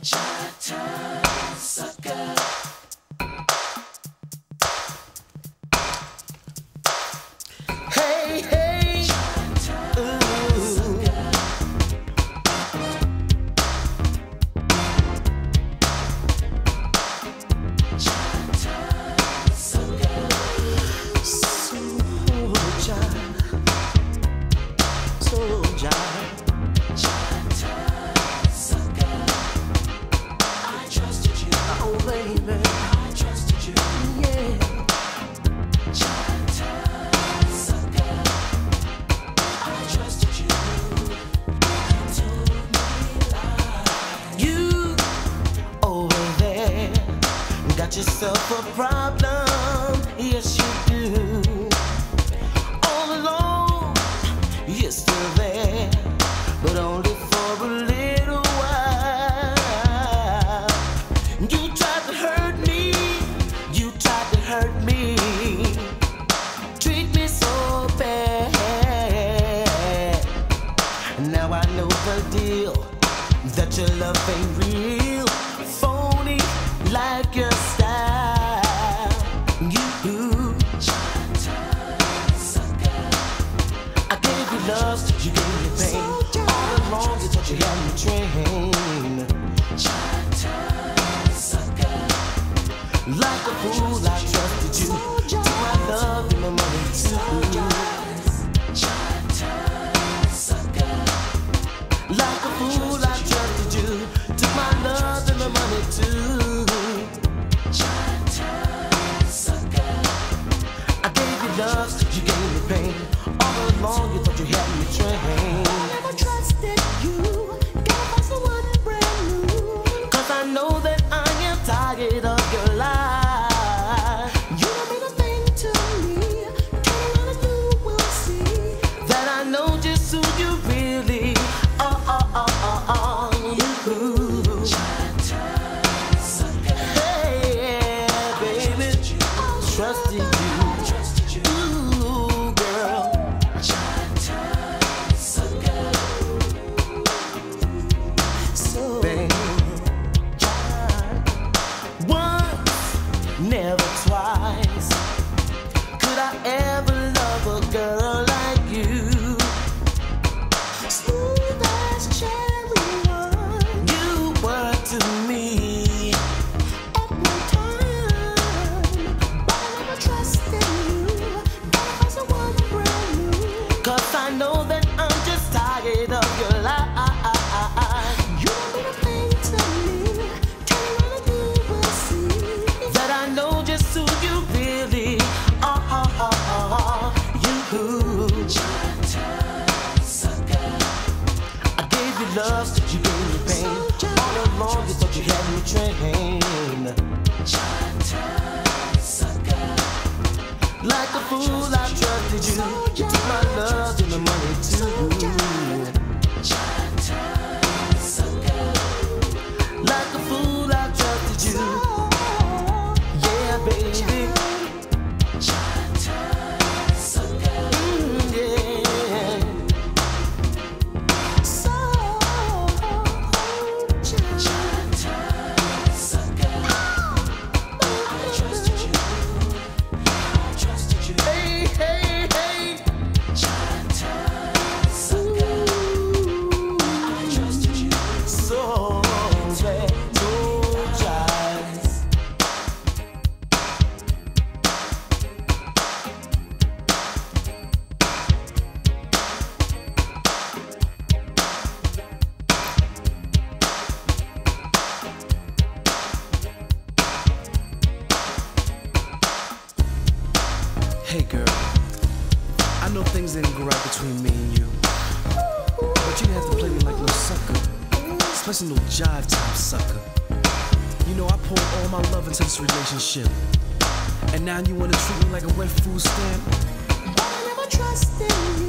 Hey girl, I know things didn't go right between me and you, but you didn't have to play me like no sucker, especially no jive type sucker. You know I poured all my love into this relationship, and now you wanna treat me like a wet food stamp? But I never trusted you.